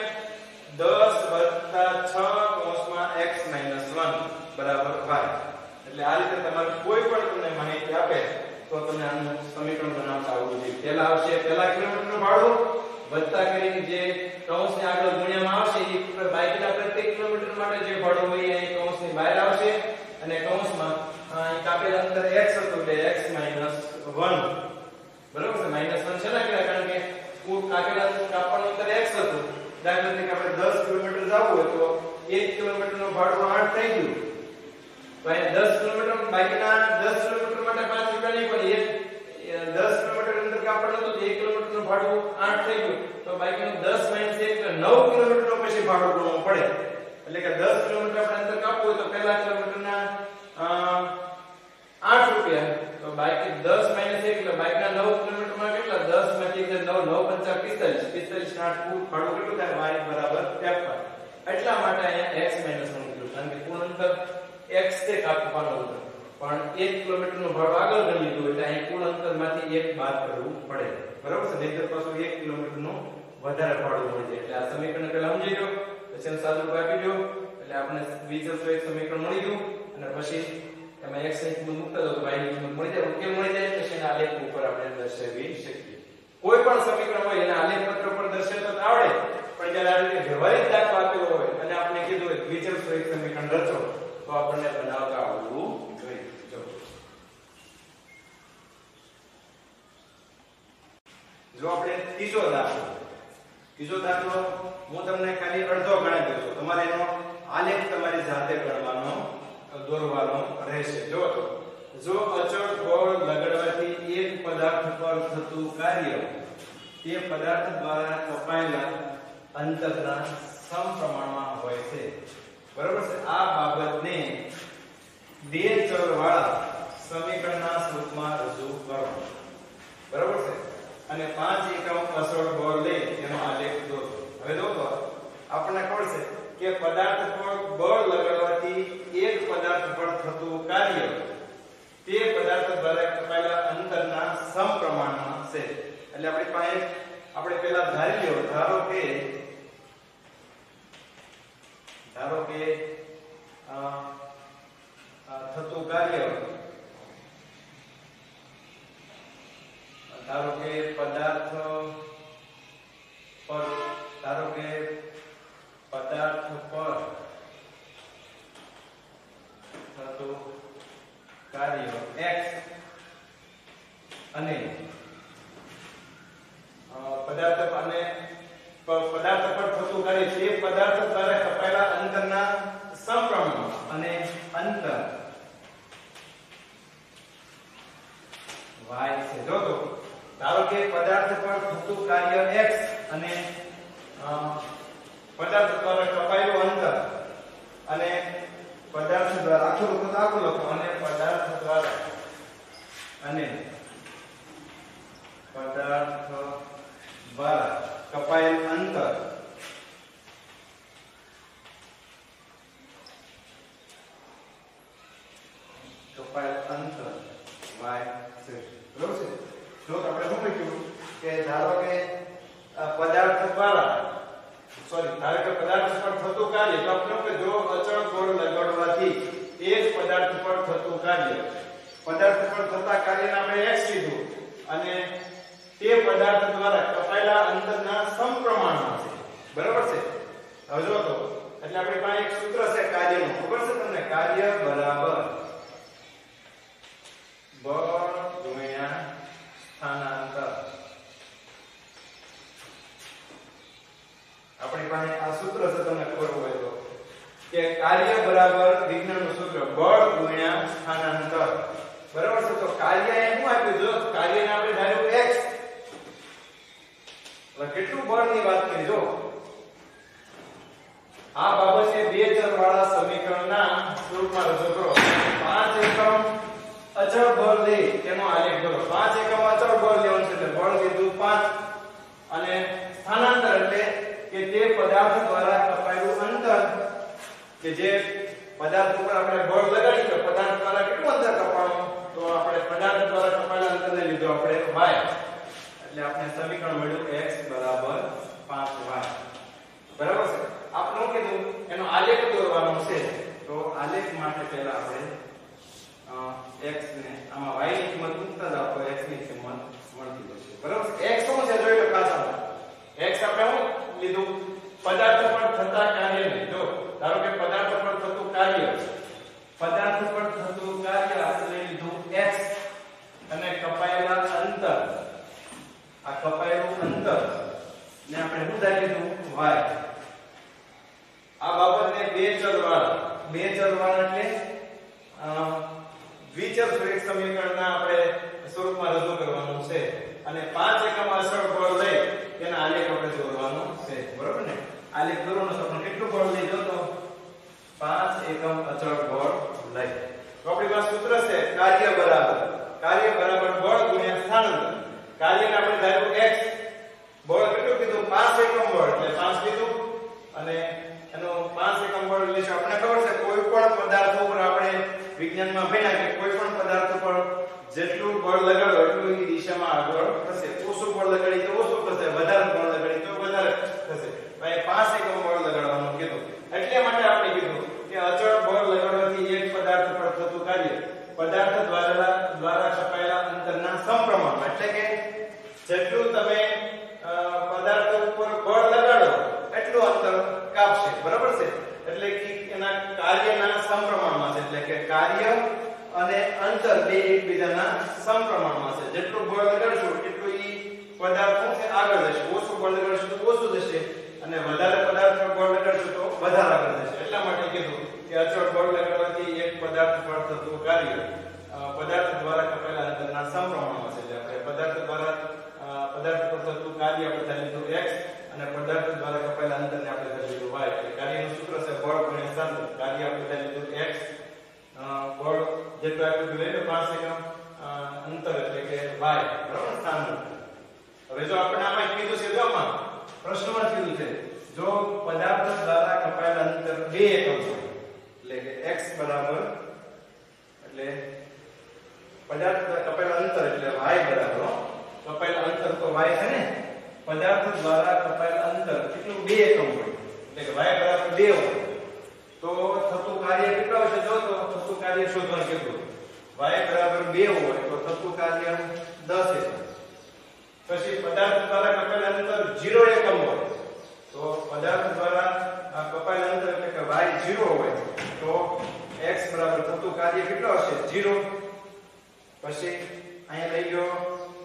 દસ વત્તા છ કૌંસમાં x માઈનસ એક બરાબર y. એટલે આ રીતે તમારે કોઈ પણ તમને માહિતી આપે તો તમે આનું સમીકરણ બનાવતા આવડવું જોઈએ. પહેલા આવશે પહેલા કિલોમીટરનું ભાડું વત્તા કરીને જે કૌંસની આગળ ગુણ્યામાં આવશે એ બાકીના પ્રત્યેક કિલોમીટર માટે જે ભાડું હોય એ કૌંસની બહાર આવશે, અને કૌંસમાં અહીં કાપેલ અંતર x હતું એટલે x માઈનસ એક. બરાબર છે? માઈનસ એક છે ને, કારણ કે કુલ કાપેલા કાપવાનું અંતર x હતું. દાખલા તરીકે આપણે દસ કિલોમીટર જવું હોય તો એક કિલોમીટરનું ભાડું આઠ થઈ ગયું, તો અહીં દસ કિલોમીટર બાકીના દસ કિલોમીટર માટે પાંચ રૂપિયા નહીં, પણ એક દસ કિલોમીટર અંતર કાપવાનું હતું તો એક કિલોમીટરનું ભાડું આઠ થઈ ગયું, તો બાકીનું દસ માઈનસ એક એટલે નવ કિલોમીટર પછી ભાડું ગણવું પડે. એટલે કે દસ કિલોમીટર આપણે અંતર કાપવું હોય તો પહેલા કિલોમીટરના આઠ રૂપિયા, તો બાકી દસ માઈનસ એક એટલે બાકીના નવ કિલોમીટરમાં કેટલા? દસ માંથી નવ, નવ પંચા પિસ્તાલીસ, પિસ્તાલીસ ના આઠ કુલ ભાડું કેટલું થાય? y બરાબર ત્રેપન. એટલા માટે અહીંયા x માઈનસ એક લીધું, કારણ કે કુલ અંતર x છે કાપવાનું અંતર, પણ એક કિલોમીટરનું ભાડું આગળ ગણી લીધું એટલે અહીં કુલ અંતરમાંથી એક બાદ કરવું પડે. બરાબર છે? નહીંતર પાછું એક કિલોમીટરનું વધારે ભાડું મળી જાય. એટલે આ સમીકરણ પહેલા સમજી લો, પછી એનું સાદું રૂપ આપી દો, એટલે આપણે વિચલ એક સમીકરણ મળી ગયું, અને પછી એમાં x ની કિંમત મૂકતા દો તો y ની કિંમત મળી જાય. ઉકેલ મળી જાય પછી એના આલેખ ઉપર આપણે દર્શાવી શકીએ. કોઈ પણ સમીકરણ હોય એના આલેખ પત્ર પર દર્શાવતા આવડે, પણ જ્યારે આ રીતે વ્યવહારિક દાખલો આપેલો હોય અને આપણે કીધું હોય વિચલ એક સમીકરણ રચો તો આપણને બનાવતા આવડવું જોઈએ. જો આપણે ત્રીજો દાખલો ત્રીજો દાખલો હું તમને ખાલી અડધો ગણાવી દઉં છું, તમારે એનો આલેખ તમારી જાતે ગણવાનો દોરવાનો રહેશે. જો જો અચળ બળ લગાડવાથી એક પદાર્થ પર થતું કાર્ય તે પદાર્થ દ્વારા કપાયેલા અંતરના સમપ્રમાણમાં હોય છે. બરાબર છે? આ બાબતને બે ચલ વાળા સમીકરણના સ્વરૂપમાં રજૂ કરો. બરાબર છે? અને પાંચ એકમ અચળ બળ લે એનો આલેખ દોરો. હવે દોસ્તો આપણને ખબર છે કે પદાર્થ પર બળ લગાડવાથી એક પદાર્થ પર થતું કાર્ય તે પદાર્થ દ્વારા કપાયેલા અંતરના સમપ્રમાણમાં છે. એટલે આપણી પાસે આપણે પહેલા ધારી લો, ધારો કે ધારો કે થતું કાર્ય ધારો કે પદાર્થ પર ધારો કે પદાર્થ પર કાર્ય x અને પદાર્થ અને પદાર્થ પર થતું કાર્ય તે પદાર્થ દ્વારા કપાયેલા અંતરના સમપ્રમાણમાં અને અંતર y છે. જો તો ધારો કે પદાર્થ પર થતું કાર્ય x અને પદાર્થ દ્વારા કપાયેલું અંતર અને પદાર્થ દ્વારા આખું લખો તો આખું લખો અને પદાર્થ દ્વારા અને પદાર્થ દ્વારા કપાયેલ અંતર કપાયેલ અંતર y છે. બરોબર છે. જો આપણે શું લખ્યું કે ધારો કે પદાર્થ દ્વારા સોરી ધારો કે પદાર્થ પર થતું કાર્ય તો આપણે કે જો અચળ બળ લગાડવાથી એક પદાર્થ પર થતું કાર્ય પદાર્થ પર થતા કાર્યને આપણે x લીધું અને તે પદાર્થ દ્વારા કપાયેલા અંતરના સમપ્રમાણમાં છે. બરાબર છે. હવે જો તો એટલે આપણી પાસે એક સૂત્ર છે કાર્યનું. ખબર છે તમને? કાર્ય બરાબર બળ ગુણ્યા સ્થાનાંતર. આપણી પાસે આ સૂત્ર છે, તમને ખબર હોય તો કે કાર્ય બરાબર વિજ્ઞાનનું સૂત્ર બળ ગુણ્યા સ્થાનાંતર. બરાબર છે. તો કાર્ય એ શું આપ્યું? જો કાર્યને આપણે ધાર્યું x, હવે કેટલું બળની વાત કરી. જો આ બાબતે બે ચલ વાળા સમીકરણના સ્વરૂપમાં રજૂ કરો. પાંચ એકમ અચળ બળ લે તેનો આલેખ દોરો. પાંચ એકમ અચળ બળ લેવાનું છે એટલે બળ લીધું પાંચ અને સ્થાનાંતર એટલે કે તે પદાર્થ દ્વારા કપાયેલું અંતર કે જે પદાર્થ ઉપર આપણે બળ લગાડી તો પદાર્થ દ્વારા કેટલું અંતર કપાણું તો આપણે પદાર્થ દ્વારા કપાયેલા અંતરને લીધો આપણે y એટલે આપણે સમીકરણ મળ્યું x બરાબર પાંચ y. બરાબર છે. આપણું કીધું એનો આલેખ દોરવાનો છે તો આલેખ માટે પહેલા આપણે x ને આમાં y ની કિંમત મૂકતા જાવ તો x ની કિંમત મળતી જશે. બરાબર છે. x શું છે જોઈ લો પાછા. x આપણે શું લીધું? પદાર્થ પર થતા કાર્યને. જો ધારો કે પદાર્થ પર થતું કાર્ય પદાર્થ પર થતું કાર્ય આપણે લીધું x અને કપાયેલા અંતર આ કપાયેલું અંતર ને આપણે શું ધારી લીધું y. આ બાબતને બે ચલ વાળા બે ચલ વાળા એટલે દ્વિચલ સમીકરણના આપણે સ્વરૂપમાં રજૂ કરવાનું છે અને પાંચ એકમ અચળ બળ લઈ તેના આલેખ આપણે દોરવાનો છે. બરોબર ને? આલેખ દોરવાનો છે પણ કેટલું બળ લઈ જો તો પાંચ એકમ અચળ બળ લઈ. તો આપણી પાસે સૂત્ર છે કાર્ય બરાબર કાર્ય બરાબર બળ ગુણ્યા સ્થાનાંતર. કાર્યને આપણે ધાર્યું x, બળ કેટલું કીધું? પાંચ એકમ બળ એટલે પાંચ લીધું અને એનો પાંચ એકમ બળ લેશું. આપણે ખબર છે કોઈ પણ પદાર્થ ઉપર આપણે વિજ્ઞાનમાં ભણ્યા કે કોઈ પણ પદાર્થ પર જેટલું બળ લગાડો એટલું એ દિશામાં આગળ થશે. ઓછું બળ લગાડી તો ઓછું થશે, વધારે બળ લગાડી તો વધારે થશે. ભાઈ પાંચ એકમ બળ લગાડવાનું કીધું. એટલે માટે આપણે કીધું કે અચળ બળ લગાડવાથી એક પદાર્થ પર થતું કાર્ય પદાર્થ દ્વારા દ્વારા કપાયેલા અંતરના સમપ્રમાણમાં એટલે કે જેટલું તમે પદાર્થ ઉપર બળ લગાડો એટલું અંતર કાપશે. બરાબર છે. એટલે કે એના કાર્યના સમપ્રમાણમાં છે. એટલે કે કાર્ય અને અંતર બે એકબીજાના સમપ્રમાણમાં છે. જેટલું બળ લગાડશો એટલું ઈ પદાર્થ છે આગળ જશે. ઓછું બળ લગાડશો તો ઓછું જશે અને વધારે પદાર્થ પર બળ લગાડશો તો વધારે આગળ જશે. એટલા માટે કીધું કે અચળ બળ લગાડવાથી એક પદાર્થ પર થતું કાર્ય પદાર્થ દ્વારા કપાયેલા અંતરના સમપ્રમાણમાં છે. એટલે આપણે પદાર્થ દ્વારા પદાર્થ પર થતું કાર્ય આપણે ધારી લીધું x અને પદાર્થ દ્વારા કપાયેલા અંતરને આપણે ધારી લીધું y. એટલે કાર્યનું સૂત્ર છે બળ ગુણ્યા સ્થાનાંતર. કાર્ય આપણે ધારી લીધું x, બળ જેટલું આપ્યું લઈને પાંચ એકમ અંતર એટલે કે y. બરાબર? સ્થાનાંતર. હવે જો આપણે આમાં કીધું છે જો આમાં પ્રશ્નમાં કીધું છે જો પદાર્થ દ્વારા કપાયેલા અંતર બે એકમ છે એટલે કે x બરાબર એટલે પદાર્થ દ્વારા કપાયેલા અંતર એટલે y બરાબર કપાયેલા અંતર તો y છે ને. પદાર્થ દ્વારા કપાયેલા અંતર કેટલું? બે એકમ હોય એટલે કે y બરાબર બે હોય તો થતું કાર્ય કેટલું હશે? જો તો થતું કાર્ય શોધવાનું કેટલું? y બરાબર બે હોય તો થતું કાર્ય દસ એકમ. પછી પદાર્થ દ્વારા કપાયેલા અંતર ઝીરો એકમ હોય તો પદાર્થ દ્વારા કપાયેલા અંતર એટલે કે y ઝીરો હોય તો x બરાબર થતું કાર્ય કેટલો હશે ઝીરો પછી અહીંયા લઈ ગયો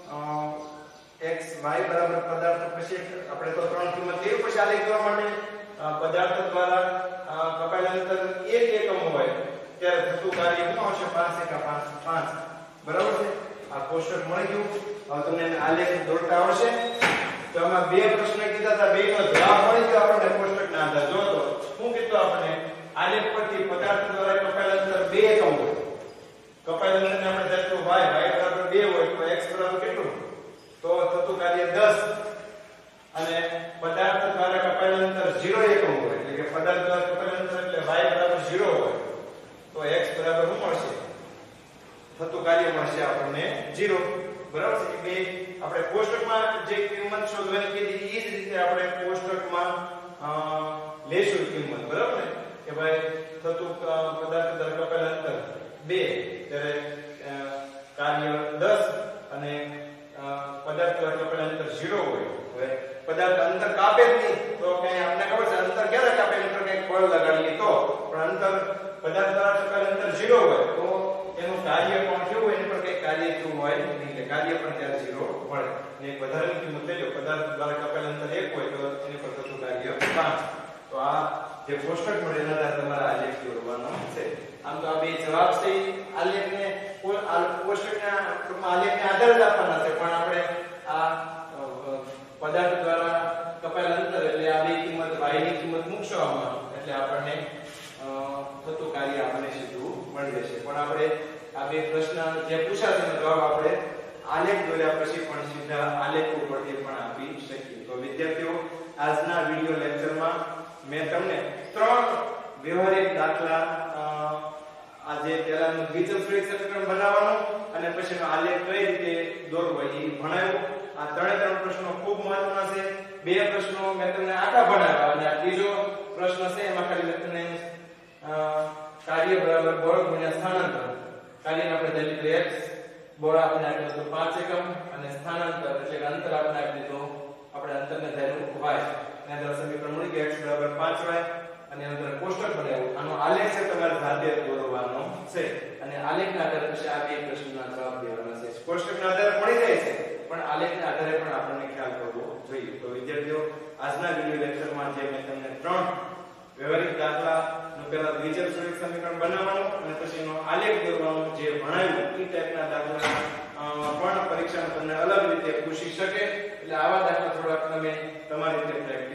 x y બરાબર પદાર્થ પછી આપણે તો ત્રણ કિંમત લેવી પછી આ લખવા માટે પદાર્થ દ્વારા કપાયેલ અંતર એક એકમ હોય ત્યારે થતું કાર્ય શું આવશે પાંચ એકા પાંચ પાંચ બરાબર છે આ કોષ્ટક મળી ગયું હવે તમને આલેખ દોરતા આવડશે તો આમાં બે પ્રશ્ન કીધા હતા બેનો જવાબ મળી ગયો આપણને કોષ્ટકના આધારે જો તો શું કીધું આપણે આલેખ પરથી પદાર્થ દ્વારા કપાયેલ અંતર બે એકમ હોય કપાયેલ અંતરને આપણે ધારીશું y y બરાબર બે હોય તો x બરાબર કેટલું તો થતું કાર્ય દસ અને પદાર્થ દ્વારા કપાયેલ અંતર ઝીરો એકમ હોય એટલે કે પદાર્થ દ્વારા કપાયેલ અંતર એટલે y બરાબર ઝીરો હોય તો x બરાબર શું મળશે થતું કાર્ય મળશે આપણને ઝીરો બરાબર છે બે આપણે કોષ્ટકમાં જે કિંમત શોધવાની કીધી એ જ રીતે આપણે કોષ્ટકમાં લેશું કિંમત બરાબર ને કે ભાઈ થતું પદાર્થ દ્વારા કપાયેલ અંતર બે ત્યારે કાર્ય દસ અને પદાર્થ દ્વારા કપાયેલ અંતર ઝીરો હોય હવે પદાર્થ અંતર કાપે જ નહીં તો કઈ આપણે ખબર છે અંતર ક્યારે કાપે અંતર કઈ બળ લગાડીએ તો પણ અંતર પદાર્થ દ્વારા કપાયેલ અંતર ઝીરો હોય તો એનું કાર્ય પણ કેવું હોય એની પર કઈ કાર્ય કેવું હોય નહીં એટલે કાર્ય પણ ત્યારે ઝીરો મળે ને એક વધારાની કિંમત લેજો પદાર્થ દ્વારા કપાયેલ અંતર એક હોય તો એની પર થતું કાર્ય પાંચ તો આ જે કોષ્ટક મળે એના આધારે તમારે આલેખ દોરવાનો છે આમ તો આ બે જવાબ છે આલેખને કોષ્ટકના ટૂંકમાં આલેખને આધારે જ આપવાના છે પણ આપણે આ પદાર્થ દ્વારા કપાયેલ અંતર એટલે આ બે કિંમત y ની કિંમત મૂકશો આમાં એટલે આપણને થતું કાર્ય આપણને સીધું મળી જશે પણ આપણે આ બે પ્રશ્ન જે પૂછાશે એનો જવાબ આપણે આલેખ દોર્યા પછી પણ સીધા આલેખ ઉપરથી પણ આપી શકીએ તો વિદ્યાર્થીઓ આજના વિડિયો લેક્ચરમાં મેં તમને ત્રણ વ્યવહારિક દાખલા આજે પહેલાનું દ્વિચલ સુરેખ સમીકરણ બનાવવાનું અને પછીનો આલેખ કઈ રીતે દોરવો એ ભણાવ્યું આ ત્રણે ત્રણ પ્રશ્નો ખૂબ મહત્વના છે બે પ્રશ્નો મેં તમને આખા ભણાવ્યા અને આ ત્રીજો પ્રશ્ન છે એમાં ખાલી મેં તમને કાર્ય બરાબર બળ ગુણ્યા સ્થાનાંતર કાર્યને આપણે ધરી લીધું x બળ આપણે આપ્યું હતું પાંચ એકમ અને સ્થાનાંતર એટલે કે અંતર આપણે આપ્યું હતું આપણે અંતરને ધાર્યું y ને અંદર સમીકરણ મળી ગયું x બરાબર પાંચ y અને અંદર કોષ્ટક બનાવ્યું આનો આલેખ છે તમારે જાતે દોરવાનો છે અને આલેખના આધારે પછી આ બે પ્રશ્નોના જવાબ દેવાના છે કોષ્ટકના આધારે મળી જાય છે પણ આલેખના આધારે પણ આપણને ખ્યાલ કરવો જોઈએ તો વિદ્યાર્થીઓ આજના વિડિયો લેક્ચરમાં જે મેં તમને ત્રણ વ્યવહારિક દાખલા નું પહેલા દ્વિચલ સુરેખ સમીકરણ બનાવવાનું અને પછી એનો આલેખ દોરવાનો જે ભણાવ્યું એ ટાઈપના દાખલા પણ પરીક્ષામાં તમને અલગ રીતે પૂછી શકે એટલે આવા દાખલા થોડાક તમે તમારી રીતે